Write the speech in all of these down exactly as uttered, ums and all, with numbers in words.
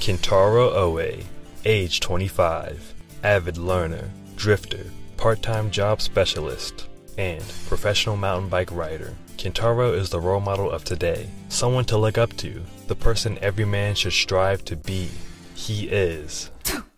Kentaro Oe, age twenty-five, avid learner, drifter, part-time job specialist, and professional mountain bike rider. Kentaro is the role model of today, someone to look up to, the person every man should strive to be. He is.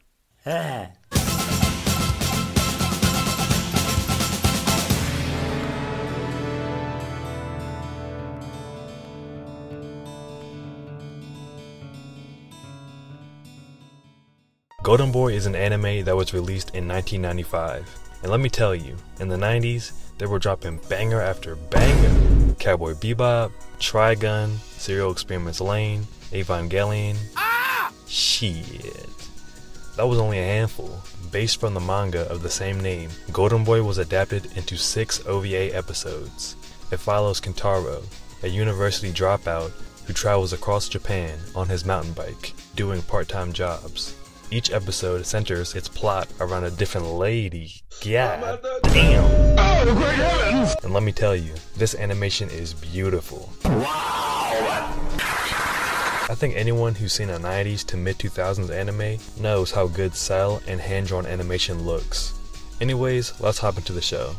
Golden Boy is an anime that was released in nineteen ninety-five, and let me tell you, in the nineties, they were dropping banger after banger. Cowboy Bebop, Trigun, Serial Experiments Lane, Evangelion. Ah! Shit. That was only a handful. Based from the manga of the same name, Golden Boy was adapted into six O V A episodes. It follows Kentaro, a university dropout who travels across Japan on his mountain bike, doing part-time jobs. Each episode centers its plot around a different lady. God damn. Oh, great heavens! And let me tell you, this animation is beautiful. Wow! I think anyone who's seen a nineties to mid two thousands anime knows how good cel and hand-drawn animation looks. Anyways, let's hop into the show.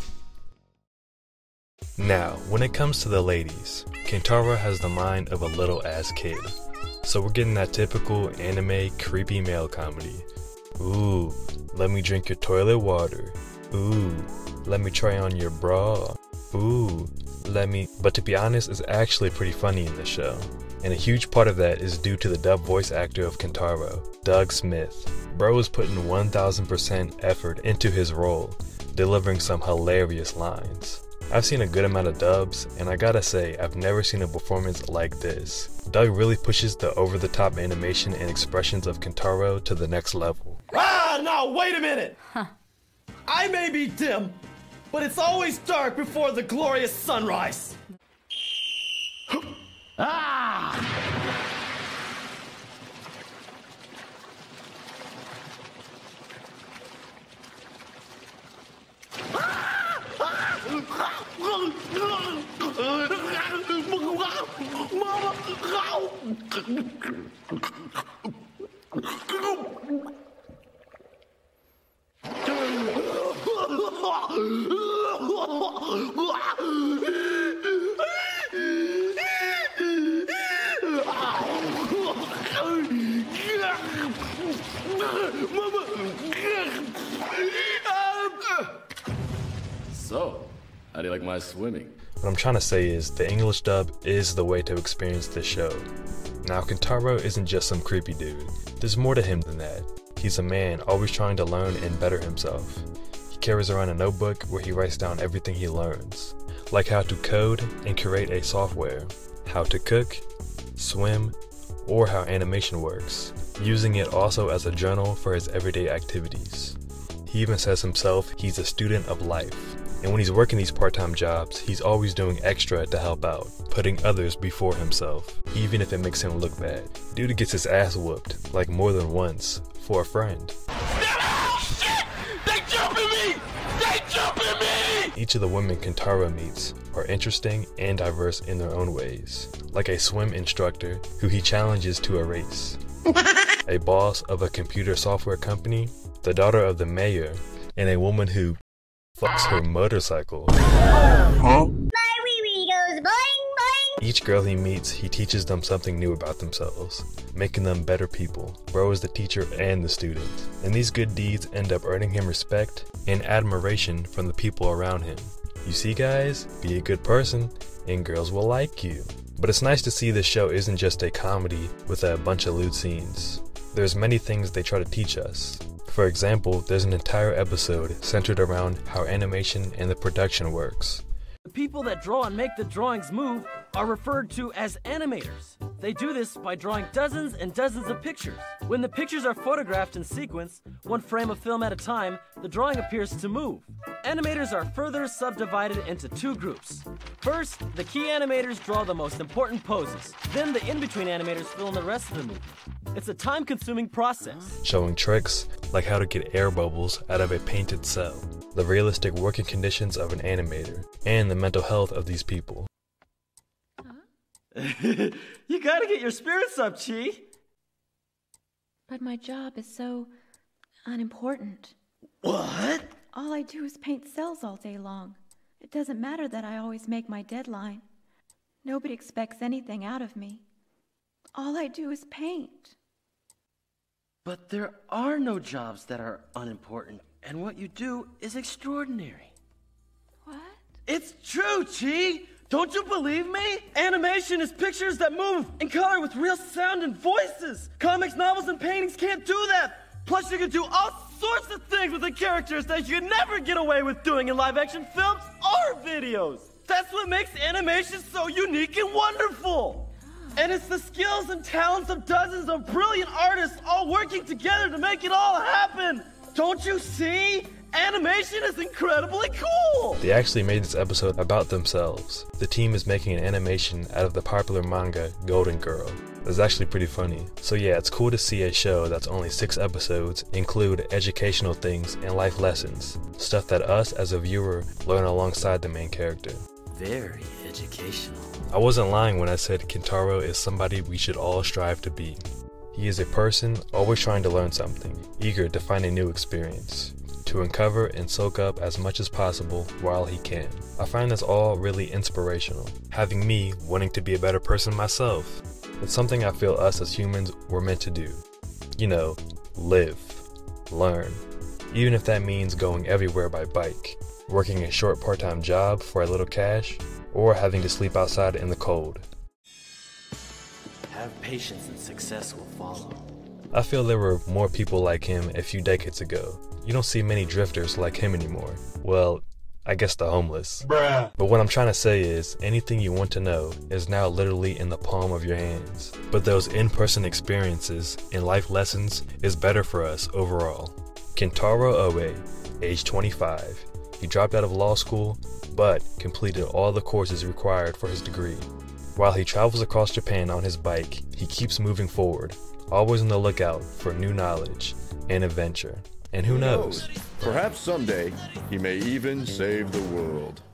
Now, when it comes to the ladies, Kentaro has the mind of a little ass kid. So we're getting that typical anime creepy male comedy. Ooh, let me drink your toilet water. Ooh, let me try on your bra. Ooh, let me... But to be honest, it's actually pretty funny in this show. And a huge part of that is due to the dub voice actor of Kentaro, Doug Smith. Bro is putting one thousand percent effort into his role, delivering some hilarious lines. I've seen a good amount of dubs, and I gotta say, I've never seen a performance like this. Doug really pushes the over-the-top animation and expressions of Kentaro to the next level. Ah, no, wait a minute! Huh. I may be dim, but it's always dark before the glorious sunrise. Ah! So, how do you like my swimming? What I'm trying to say is, the English dub is the way to experience this show. Now, Kentaro isn't just some creepy dude. There's more to him than that. He's a man always trying to learn and better himself. He carries around a notebook where he writes down everything he learns, like how to code and create a software, how to cook, swim, or how animation works, using it also as a journal for his everyday activities. He even says himself he's a student of life. And when he's working these part-time jobs, he's always doing extra to help out, putting others before himself, even if it makes him look bad. Dude gets his ass whooped, like more than once, for a friend. Oh, shit! They jumping me! They jumping me! Each of the women Kentaro meets are interesting and diverse in their own ways, like a swim instructor who he challenges to a race, a boss of a computer software company, the daughter of the mayor, and a woman who fucks her motorcycle. Huh? My wee wee goes boing boing. Each girl he meets, he teaches them something new about themselves, making them better people. Bro is the teacher and the student. And these good deeds end up earning him respect and admiration from the people around him. You see, guys, be a good person and girls will like you. But it's nice to see this show isn't just a comedy with a bunch of lewd scenes. There's many things they try to teach us. For example, there's an entire episode centered around how animation and the production works. The people that draw and make the drawings move are referred to as animators. They do this by drawing dozens and dozens of pictures. When the pictures are photographed in sequence, one frame of film at a time, the drawing appears to move. Animators are further subdivided into two groups. First, the key animators draw the most important poses. Then the in-between animators fill in the rest of the movie. It's a time-consuming process, showing tricks like how to get air bubbles out of a painted cell, the realistic working conditions of an animator, and the mental health of these people. You gotta get your spirits up, Chi. But my job is so unimportant. What? All I do is paint cells all day long. It doesn't matter that I always make my deadline. Nobody expects anything out of me. All I do is paint. But there are no jobs that are unimportant, and what you do is extraordinary. What? It's true, Chi! Don't you believe me? Animation is pictures that move in color with real sound and voices. Comics, novels, and paintings can't do that. Plus, you can do all sorts of things with the characters that you never get away with doing in live-action films or videos. That's what makes animation so unique and wonderful. And it's the skills and talents of dozens of brilliant artists all working together to make it all happen. Don't you see? Animation is incredibly cool! They actually made this episode about themselves. The team is making an animation out of the popular manga Golden Girl. It's actually pretty funny. So yeah, it's cool to see a show that's only six episodes include educational things and life lessons. Stuff that us as a viewer learn alongside the main character. Very educational. I wasn't lying when I said Kentaro is somebody we should all strive to be. He is a person always trying to learn something, eager to find a new experience, to uncover and soak up as much as possible while he can. I find this all really inspirational, having me wanting to be a better person myself. It's something I feel us as humans were meant to do. You know, live, learn, even if that means going everywhere by bike, working a short part-time job for a little cash, or having to sleep outside in the cold. Have patience and success will follow. I feel there were more people like him a few decades ago. You don't see many drifters like him anymore. Well, I guess the homeless. Bruh. But what I'm trying to say is, anything you want to know is now literally in the palm of your hands. But those in-person experiences and life lessons is better for us overall. Kentaro Oe, age twenty-five. He dropped out of law school, but completed all the courses required for his degree. While he travels across Japan on his bike, he keeps moving forward, always on the lookout for new knowledge and adventure. And who knows? Perhaps someday, he may even save the world.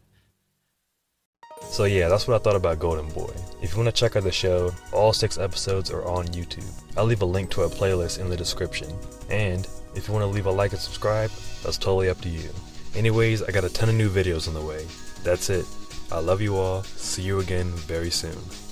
So yeah, that's what I thought about Golden Boy. If you want to check out the show, all six episodes are on YouTube. I'll leave a link to a playlist in the description. And if you want to leave a like and subscribe, that's totally up to you. Anyways, I got a ton of new videos on the way. That's it. I love you all. See you again very soon.